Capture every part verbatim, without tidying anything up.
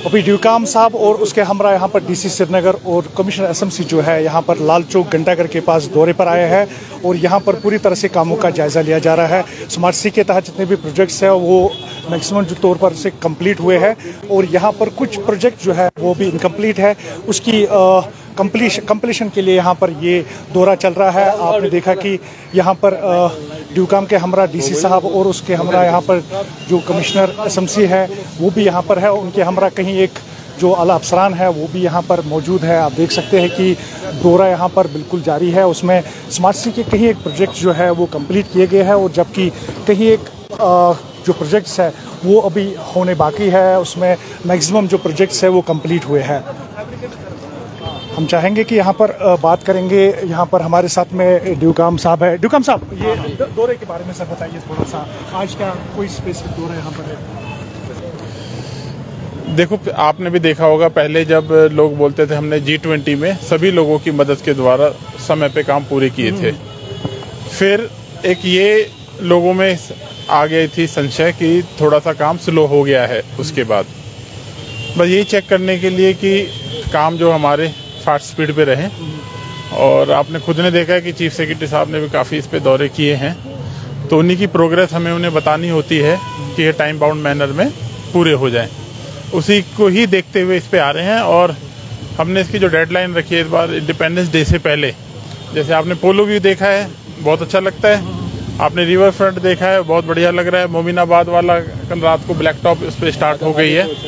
अभी ड्यूकाम साहब और उसके हमरा यहाँ पर डीसी श्रीनगर और कमिश्नर एसएमसी जो है यहाँ पर लाल चौक घंटाघर के पास दौरे पर आए हैं और यहाँ पर पूरी तरह से कामों का जायजा लिया जा रहा है। स्मार्ट सिटी के तहत जितने भी प्रोजेक्ट्स हैं वो मैक्सिमम जो तौर पर से कंप्लीट हुए हैं और यहाँ पर कुछ प्रोजेक्ट जो है वो भी इनकम्प्लीट है, उसकी कंप्लीशन कंप्लीशन के लिए यहाँ पर ये दौरा चल रहा है। आपने देखा कि यहाँ पर ड्यूकाम के हमरा डीसी साहब और उसके हमरा यहाँ पर जो कमिश्नर एसएमसी है वो भी यहाँ पर है, उनके हमरा कहीं एक जो आला अफसरान है वो भी यहाँ पर मौजूद है। आप देख सकते हैं कि दौरा यहाँ पर बिल्कुल जारी है। उसमें स्मार्ट सिटी के कहीं एक प्रोजेक्ट जो है वो कंप्लीट किए गए हैं और जबकि कहीं एक आ, जो प्रोजेक्ट्स है वो अभी होने बाकी है, उसमें मैक्सिमम जो प्रोजेक्ट्स है वो कंप्लीट हुए हैं। हम चाहेंगे कि यहाँ पर बात करेंगे, यहाँ पर हमारे साथ में ड्यूकाम साहब है। ड्यूकाम साहब, ये दौरे के बारे में सर बताइए थोड़ा सा, आज क्या कोई स्पेसिफिक दौरा यहाँ पर है? देखो, आपने भी देखा होगा पहले जब लोग बोलते थे हमने जी ट्वेंटी में सभी लोगों की मदद के द्वारा समय पे काम पूरे किए थे, फिर एक ये लोगों में आ गई थी संशय कि थोड़ा सा काम स्लो हो गया है। उसके बाद बस यही चेक करने के लिए कि काम जो हमारे फास्ट स्पीड पे रहे, और आपने खुद ने देखा है कि चीफ सेक्रेटरी साहब ने भी काफ़ी इस पे दौरे किए हैं, तो उन्हीं की प्रोग्रेस हमें उन्हें बतानी होती है कि ये टाइम बाउंड मैनर में पूरे हो जाएं। उसी को ही देखते हुए इस पे आ रहे हैं और हमने इसकी जो डेडलाइन रखी है इस बार इंडिपेंडेंस डे से पहले, जैसे आपने पोलो व्यू देखा है बहुत अच्छा लगता है, आपने रिवर फ्रंट देखा है बहुत बढ़िया लग रहा है, मोमिनाबाद वाला कल रात को ब्लैक टॉप इस पर स्टार्ट हो गई है,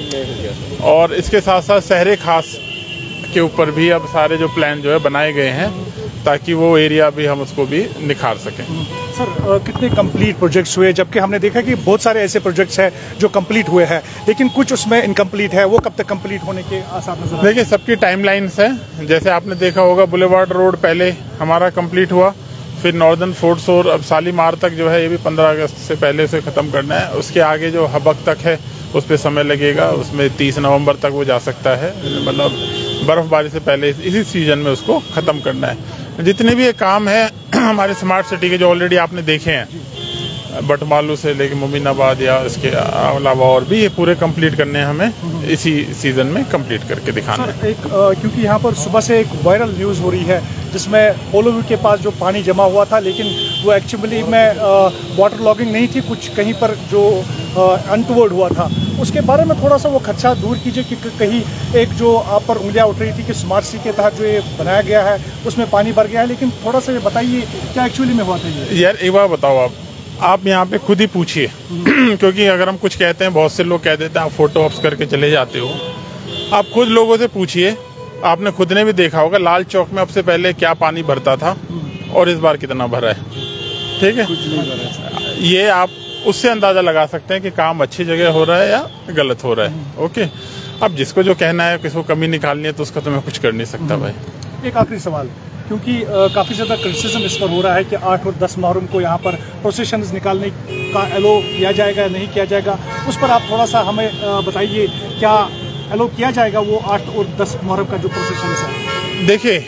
और इसके साथ साथ शहर खास के ऊपर भी अब सारे जो प्लान जो है बनाए गए हैं ताकि वो एरिया भी हम उसको भी निखार सकें। सर, कितने कंप्लीट प्रोजेक्ट्स हुए, जबकि हमने देखा कि बहुत सारे ऐसे प्रोजेक्ट्स हैं जो कंप्लीट हुए हैं लेकिन कुछ उसमें इनकम्प्लीट है, वो कब तक कंप्लीट होने के आसार नजर? देखिए, सबकी टाइमलाइंस है। जैसे आपने देखा होगा बुलेवार्ड रोड पहले हमारा कंप्लीट हुआ, फिर नॉर्दर्न फोर्ट्स और अब शालीमार तक जो है ये भी पंद्रह अगस्त से पहले से ख़त्म करना है। उसके आगे जो हबक तक है उस पर समय लगेगा, उसमें तीस नवंबर तक वो जा सकता है, मतलब बर्फबारी से पहले इसी सीजन में उसको ख़त्म करना है। जितने भी ये काम है हमारे स्मार्ट सिटी के जो ऑलरेडी आपने देखे हैं, बटमालू से लेके मोमिनाबाद या इसके अलावा और भी, ये पूरे कंप्लीट करने हैं हमें, इसी सीजन में कंप्लीट करके दिखाना है। एक आ, क्योंकि यहाँ पर सुबह से एक वायरल न्यूज़ हो रही है जिसमें पोलो व्यू के पास जो पानी जमा हुआ था लेकिन वो एक्चुअली में वाटर लॉगिंग नहीं थी, कुछ कहीं पर जो अनटवर्ड हुआ था, उसके बारे में थोड़ा सा वो खदशा दूर कीजिए कि कहीं एक जो आप पर उंगलियां उठ रही थी कि स्मार्ट सिटी के तहत जो ये बनाया गया है उसमें पानी भर गया है, लेकिन थोड़ा सा ये बताइए क्या एक्चुअली में हुआ था ये? यार एक बार बताओ, आप आप यहाँ पे खुद ही पूछिए क्योंकि अगर हम कुछ कहते हैं बहुत से लोग कह देते हैं आप फोटो ऑप्स करके चले जाते हो। आप खुद लोगों से पूछिए, आपने खुद ने भी देखा होगा लाल चौक में अब से पहले क्या पानी भरता था और इस बार कितना भरा है, ठीक है? ये आप उससे अंदाजा लगा सकते हैं कि काम अच्छी जगह हो रहा है या गलत हो रहा है। ओके, अब जिसको जो कहना है, किसको कमी निकालनी है तो उसका तो मैं कुछ कर नहीं सकता भाई। एक आखिरी सवाल, क्योंकि काफ़ी ज़्यादा क्रिटिसिज्म इस पर हो रहा है कि आठ और दस मुहर्रम को यहाँ पर प्रोसेशंस निकालने का एलो किया जाएगा या नहीं किया जाएगा, उस पर आप थोड़ा सा हमें बताइए, क्या एलो किया जाएगा वो आठ और दस मुहर्रम का जो प्रोसेशंस है? देखिए,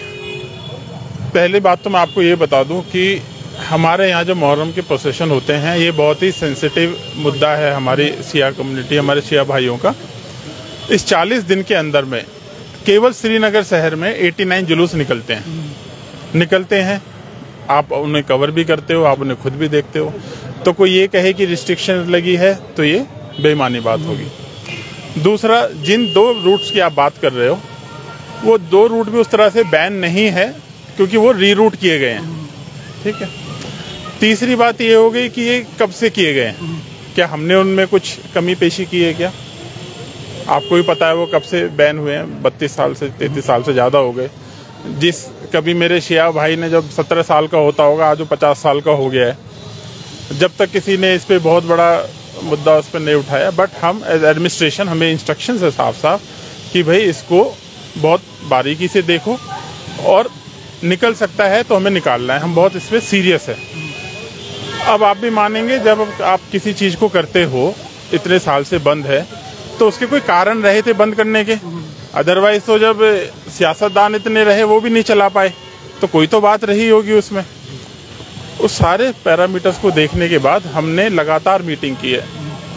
पहली बात तो मैं आपको ये बता दूं कि हमारे यहाँ जो मुहर्रम के प्रोसेशन होते हैं ये बहुत ही सेंसिटिव मुद्दा है हमारी शिया कम्युनिटी, हमारे शिया भाइयों का। इस चालीस दिन के अंदर में केवल श्रीनगर शहर में नवासी जुलूस निकलते हैं निकलते हैं आप उन्हें कवर भी करते हो, आप उन्हें खुद भी देखते हो, तो कोई ये कहे कि रिस्ट्रिक्शन लगी है तो ये बेईमानी बात होगी। दूसरा, जिन दो रूट्स की आप बात कर रहे हो वो दो रूट भी उस तरह से बैन नहीं है क्योंकि वो रीरूट किए गए हैं, ठीक है? तीसरी बात ये हो गई कि ये कब से किए गए हैं, क्या हमने उनमें कुछ कमी पेशी की है क्या? आपको भी पता है वो कब से बैन हुए हैं, बत्तीस साल से तैंतीस साल से ज़्यादा हो गए। जिस कभी मेरे शिया भाई ने जब सत्रह साल का होता होगा, आज वो पचास साल का हो गया है, जब तक किसी ने इस पर बहुत बड़ा मुद्दा उस पर नहीं उठाया। बट हम एज एडमिनिस्ट्रेशन, हमें इंस्ट्रक्शन है साफ साफ कि भाई इसको बहुत बारीकी से देखो और निकल सकता है तो हमें निकालना है, हम बहुत इस पर सीरियस है। अब आप भी मानेंगे, जब आप किसी चीज़ को करते हो, इतने साल से बंद है तो उसके कोई कारण रहे थे बंद करने के, अदरवाइज तो जब सियासतदान इतने रहे वो भी नहीं चला पाए तो कोई तो बात रही होगी उसमें। उस सारे पैरामीटर्स को देखने के बाद हमने लगातार मीटिंग की है,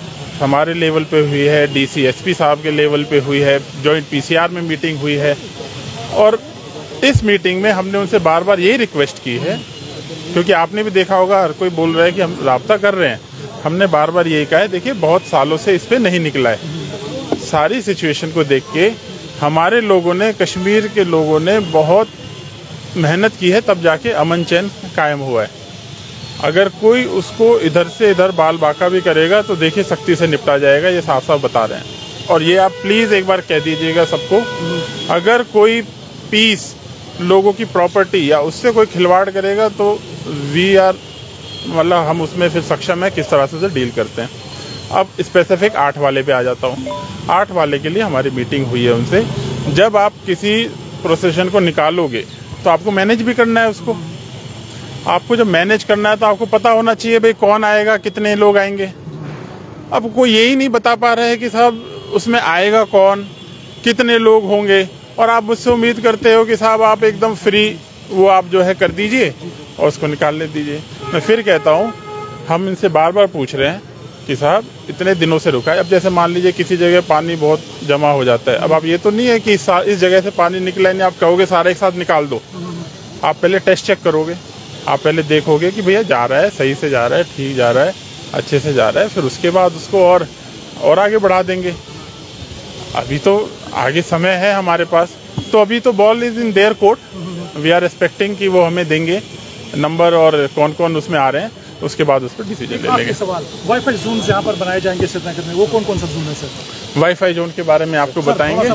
हमारे लेवल पे हुई है, डीसी एसपी साहब के लेवल पे हुई है, जॉइंट पीसीआर में मीटिंग हुई है। और इस मीटिंग में हमने उनसे बार बार यही रिक्वेस्ट की है, क्योंकि आपने भी देखा होगा हर कोई बोल रहा है कि हम राब्ता कर रहे हैं। हमने बार बार यही कहा है, देखिए बहुत सालों से इस पे नहीं निकला है। सारी सिचुएशन को देख के हमारे लोगों ने, कश्मीर के लोगों ने बहुत मेहनत की है, तब जाके अमन चैन कायम हुआ है। अगर कोई उसको इधर से इधर बाल बाका भी करेगा तो देखिए सख्ती से निपटा जाएगा, ये साफ साफ बता रहे हैं। और ये आप प्लीज़ एक बार कह दीजिएगा सबको, अगर कोई पीस, लोगों की प्रॉपर्टी या उससे कोई खिलवाड़ करेगा तो वी आर मतलब हम उसमें फिर सक्षम है किस तरह से डील करते हैं। अब स्पेसिफिक आठ वाले पे आ जाता हूँ। आठ वाले के लिए हमारी मीटिंग हुई है उनसे। जब आप किसी प्रोसेशन को निकालोगे तो आपको मैनेज भी करना है उसको। आपको जब मैनेज करना है तो आपको पता होना चाहिए भाई कौन आएगा, कितने लोग आएंगे। अब कोई यही नहीं बता पा रहे हैं कि साहब उसमें आएगा कौन, कितने लोग होंगे, और आप मुझसे उम्मीद करते हो कि साहब आप एकदम फ्री वो आप जो है कर दीजिए और उसको निकालने दीजिए। मैं फिर कहता हूँ, हम इनसे बार बार पूछ रहे हैं कि साहब इतने दिनों से रुका है। अब जैसे मान लीजिए किसी जगह पानी बहुत जमा हो जाता है, अब आप ये तो नहीं है कि इस जगह से पानी निकला नहीं, आप कहोगे सारे एक साथ निकाल दो। आप पहले टेस्ट चेक करोगे, आप पहले देखोगे कि भैया जा रहा है, सही से जा रहा है, ठीक जा रहा है, अच्छे से जा रहा है, फिर उसके बाद उसको और और आगे बढ़ा देंगे। अभी तो आगे समय है हमारे पास, तो अभी तो ball is in their court. We are expecting कि वो हमें देंगे नंबर और कौन कौन उसमें आ रहे हैं, उसके बाद उस पर डिसीजन ले लेंगे। सवाल, वाईफाई जोन यहाँ पर बनाए जाएंगे श्रीनगर में, वो कौन कौन सा जोन है सर? वाईफाई जोन के बारे में आपको बताएंगे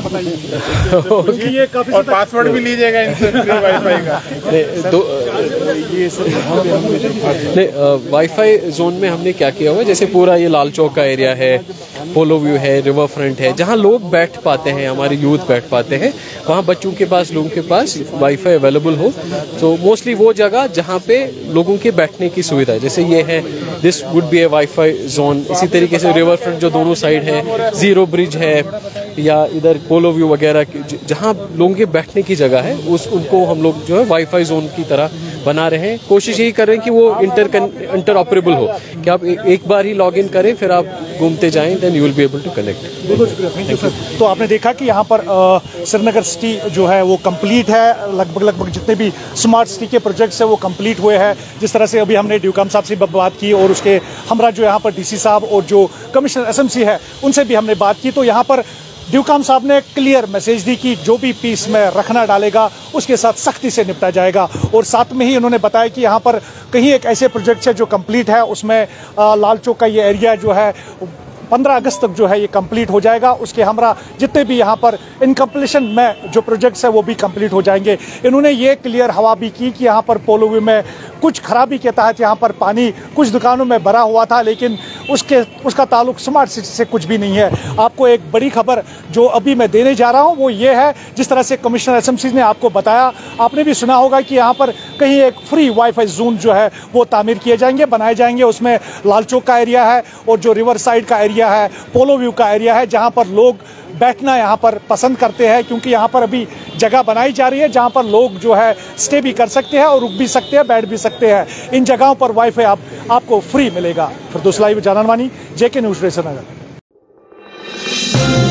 ये काफी और पासवर्ड भी लीजिएगा इनसे फ्री वाईफाई का। दो ये सर नहीं, वाईफाई जोन में हमने क्या किया हुआ है, जैसे पूरा ये लाल चौक का एरिया है, पोलो व्यू है, रिवर फ्रंट है, जहाँ लोग बैठ पाते हैं, हमारे यूथ बैठ पाते हैं, वहाँ बच्चों के पास, लोगों के पास वाईफाई अवेलेबल हो। तो मोस्टली वो जगह जहाँ पे लोगों के बैठने की सुविधा है, जैसे ये है, this would be a wifi zone. इसी तरीके से रिवर फ्रंट जो दोनों साइड है, जीरो ब्रिज है, या इधर पोलो व्यू वगैरह, जहाँ लोगों के बैठने की जगह है, उस उनको हम लोग जो है वाईफाई जोन की तरह बना रहे हैं। कोशिश यही कर रहे हैं कि वो इंटर इंटर ऑपरेबल हो, कि आप एक बार ही लॉग इन करें, फिर आप घूमते जाएं, then you will be able to connect. बिल्कुल शुक्रिया, थैंक यू सर। तो आपने देखा कि यहाँ पर श्रीनगर सिटी जो है वो कंप्लीट है। लगभग लगभग जितने भी स्मार्ट सिटी के प्रोजेक्ट्स है वो कंप्लीट हुए हैं। जिस तरह से अभी हमने ड्यूकाम साहब से बात की, और उसके हमरा जो यहाँ पर डीसी साहब और जो कमिश्नर एसएमसी है उनसे भी हमने बात की, तो यहाँ पर ड्यूकाम साहब ने क्लियर मैसेज दी कि जो भी पीस में रखना डालेगा उसके साथ सख्ती से निपटा जाएगा। और साथ में ही उन्होंने बताया कि यहाँ पर कहीं एक ऐसे प्रोजेक्ट है जो कंप्लीट है, उसमें लाल चौक का ये एरिया जो है पंद्रह अगस्त तक जो है ये कंप्लीट हो जाएगा। उसके हमरा जितने भी यहाँ पर इनकम्प्लीशन में जो प्रोजेक्ट्स है वो भी कंप्लीट हो जाएंगे। इन्होंने ये क्लियर हवा भी की कि यहाँ पर पोलोवी में कुछ खराबी के तहत यहाँ पर पानी कुछ दुकानों में भरा हुआ था, लेकिन उसके उसका ताल्लुक स्मार्ट सिटी से कुछ भी नहीं है। आपको एक बड़ी खबर जो अभी मैं देने जा रहा हूँ वो ये है, जिस तरह से कमिश्नर एसएमसी ने आपको बताया, आपने भी सुना होगा कि यहाँ पर कहीं एक फ्री वाईफाई जोन जो है वो तामीर किए जाएंगे, बनाए जाएंगे। उसमें लाल चौक का एरिया है और जो रिवर साइड का एरिया है, पोलो व्यू का एरिया है, जहाँ पर लोग बैठना यहाँ पर पसंद करते हैं, क्योंकि यहाँ पर अभी जगह बनाई जा रही है जहाँ पर लोग जो है स्टे भी कर सकते हैं और रुक भी सकते हैं, बैठ भी सकते हैं। इन जगहों पर वाईफाई आप, आपको फ्री मिलेगा। फिरदौस लाइव जाननवानी, जेके न्यूज़ श्रीनगर।